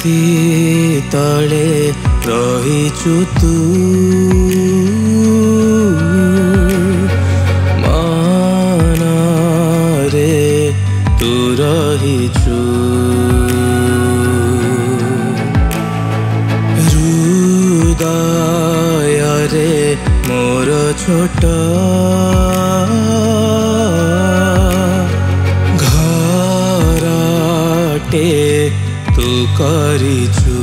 छाती तले रहिछु तू मनरे तू रहिछु हृदय रे मोर छोट घरटे तू करिछु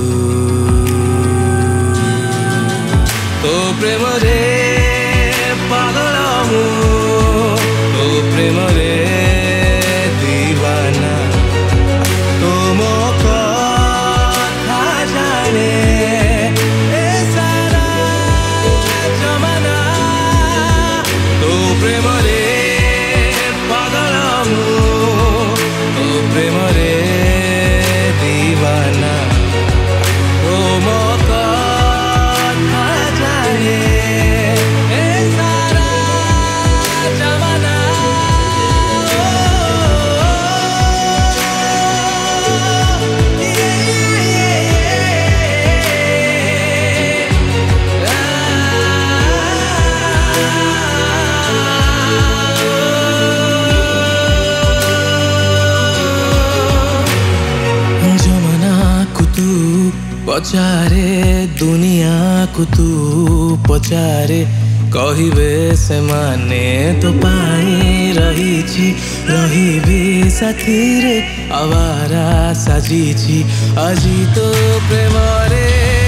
तो प्रेम रे पागल मु तो प्रेम रे दीवाना तो मो कथा जाने ए सारा जमाना तो प्रेम रे पागल मु तो प्रेम रे दीवाना तो मो कथा जाने ए सारा जमाना जमाना को तू पचारे दुनिया को तू पचारे कहिबे से माने तो पाई रही साथी रे आवारा साजी आजी तो प्रेम रे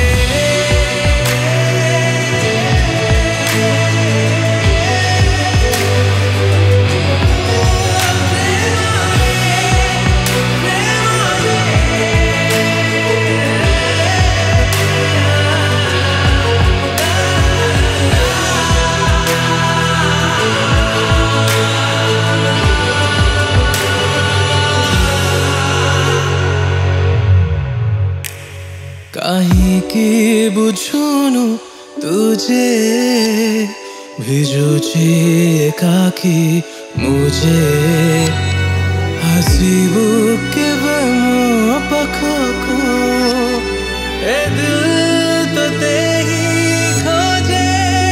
कहीं की बुझुनु तुझे भिजुची एकाकी मुझे हसीबू के मो पाखको ए दिल तो ते ही खोजे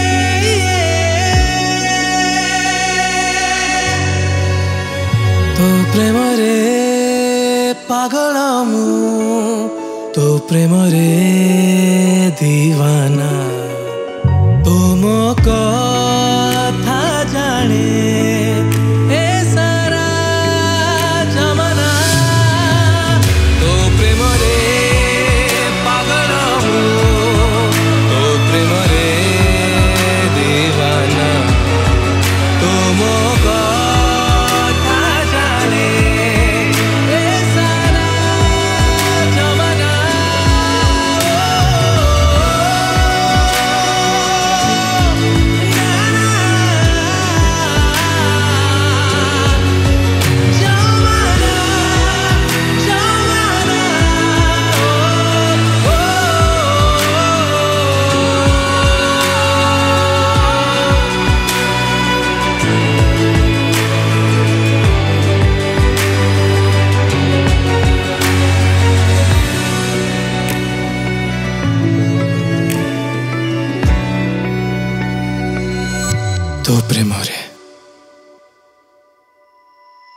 तो प्रेम रे पागल मु तो प्रेम रे दीवाना तो मो कथा जाने ए सारा जमाना तो प्रेम रे पागल मु तो प्रेम रे दीवाना तो मो कथा जाने ए सारा जमाना तो प्रेम रे।